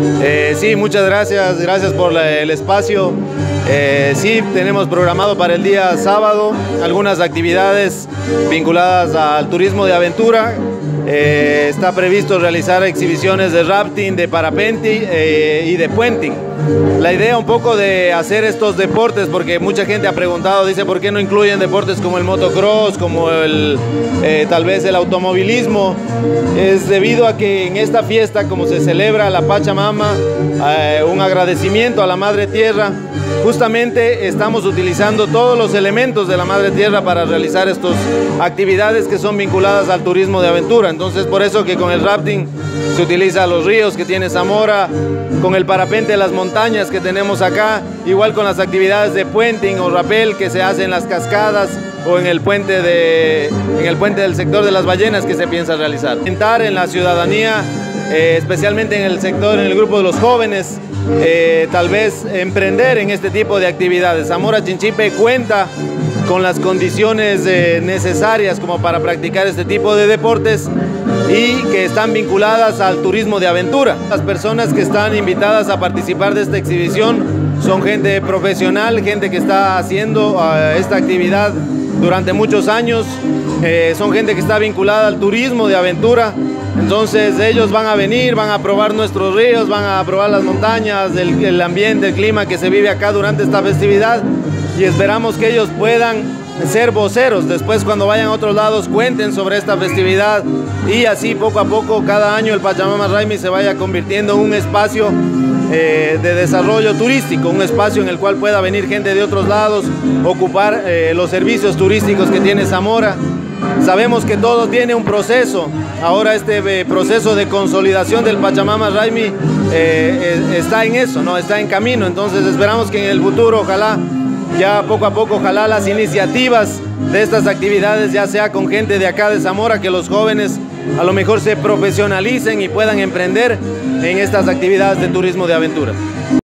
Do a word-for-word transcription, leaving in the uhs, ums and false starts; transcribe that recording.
Eh, sí, muchas gracias, gracias por la, el espacio. Eh, sí, tenemos programado para el día sábado algunas actividades vinculadas al turismo de aventura. Eh, está previsto realizar exhibiciones de rafting, de parapente eh, y de puenting. La idea un poco de hacer estos deportes, porque mucha gente ha preguntado, dice, ¿por qué no incluyen deportes como el motocross, como el, eh, tal vez el automovilismo? Es debido a que en esta fiesta, como se celebra la Pachamama, eh, un agradecimiento a la Madre Tierra, justamente estamos utilizando todos los elementos de la Madre Tierra para realizar estas actividades que son vinculadas al turismo de aventura. Entonces, por eso que con el rafting se utiliza los ríos que tiene Zamora, con el parapente las montañas que tenemos acá, igual con las actividades de puenting o rappel que se hacen en las cascadas o en el puente, de, en el puente del sector de las ballenas que se piensa realizar. Intentar en la ciudadanía, eh, especialmente en el sector, en el grupo de los jóvenes, eh, tal vez emprender en este tipo de actividades. Zamora Chinchipe cuenta con las condiciones eh, necesarias como para practicar este tipo de deportes y que están vinculadas al turismo de aventura. Las personas que están invitadas a participar de esta exhibición son gente profesional, gente que está haciendo uh, esta actividad durante muchos años, eh, son gente que está vinculada al turismo de aventura. Entonces ellos van a venir, van a probar nuestros ríos, van a probar las montañas, el, el ambiente, el clima que se vive acá durante esta festividad, y esperamos que ellos puedan ser voceros. Después, cuando vayan a otros lados, cuenten sobre esta festividad, y así poco a poco cada año el Pachamama Raimi se vaya convirtiendo en un espacio eh, de desarrollo turístico, un espacio en el cual pueda venir gente de otros lados, ocupar eh, los servicios turísticos que tiene Zamora. Sabemos que todo tiene un proceso. Ahora este eh, proceso de consolidación del Pachamama Raimi eh, eh, está en eso, ¿no? Está en camino. Entonces esperamos que en el futuro, ojalá, ya poco a poco, ojalá las iniciativas de estas actividades ya sea con gente de acá de Zamora, que los jóvenes a lo mejor se profesionalicen y puedan emprender en estas actividades de turismo de aventura.